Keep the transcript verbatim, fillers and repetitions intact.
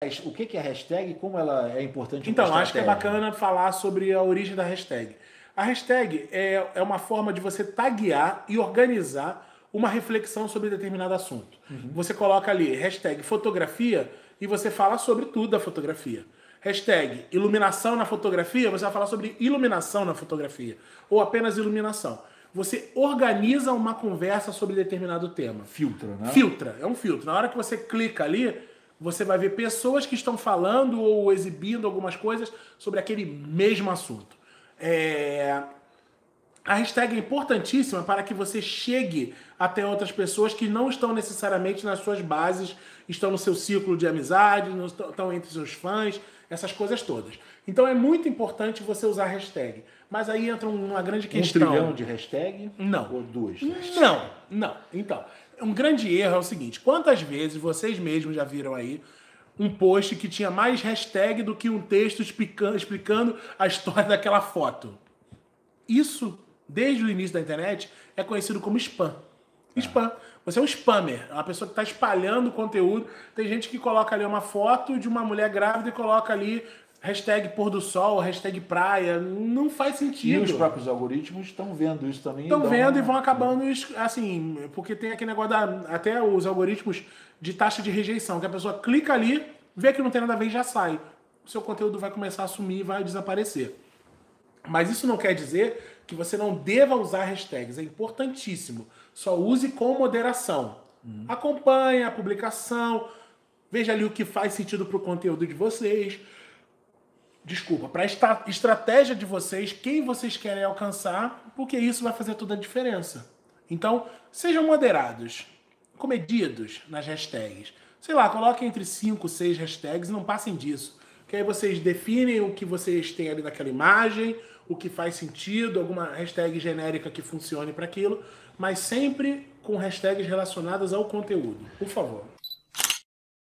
O que é hashtag e como ela é importante? Então, acho que é bacana falar sobre a origem da hashtag. A hashtag é, é uma forma de você taguear e organizar uma reflexão sobre determinado assunto. Uhum. Você coloca ali hashtag fotografia e você fala sobre tudo da fotografia. Hashtag iluminação na fotografia, você vai falar sobre iluminação na fotografia. Ou apenas iluminação. Você organiza uma conversa sobre determinado tema. Filtra, né? Filtra, é um filtro. Na hora que você clica ali, você vai ver pessoas que estão falando ou exibindo algumas coisas sobre aquele mesmo assunto. É... A hashtag é importantíssima para que você chegue até outras pessoas que não estão necessariamente nas suas bases, estão no seu círculo de amizade, não estão entre seus fãs, essas coisas todas. Então é muito importante você usar a hashtag. Mas aí entra uma grande questão. Um trilhão de hashtag? Não. Ou duas? Não, não. Então, um grande erro é o seguinte. Quantas vezes vocês mesmos já viram aí um post que tinha mais hashtag do que um texto explicando, explicando a história daquela foto? Isso, desde o início da internet, é conhecido como spam. Ah. Spam. Você é um spammer, uma pessoa que está espalhando conteúdo. Tem gente que coloca ali uma foto de uma mulher grávida e coloca ali hashtag pôr do sol, hashtag praia. Não faz sentido. E os próprios algoritmos estão vendo isso também. Estão vendo uma... e vão acabando, assim, porque tem aquele negócio da... Até os algoritmos de taxa de rejeição, que a pessoa clica ali, vê que não tem nada a ver e já sai. O seu conteúdo vai começar a sumir e vai desaparecer. Mas isso não quer dizer que você não deva usar hashtags. É importantíssimo. Só use com moderação. Hum. Acompanhe a publicação. Veja ali o que faz sentido para o conteúdo de vocês. Desculpa, para a estratégia de vocês, quem vocês querem alcançar, porque isso vai fazer toda a diferença. Então, sejam moderados, comedidos nas hashtags. Sei lá, coloquem entre cinco, seis hashtags e não passem disso. Que aí vocês definem o que vocês têm ali naquela imagem, o que faz sentido, alguma hashtag genérica que funcione para aquilo, mas sempre com hashtags relacionadas ao conteúdo. Por favor.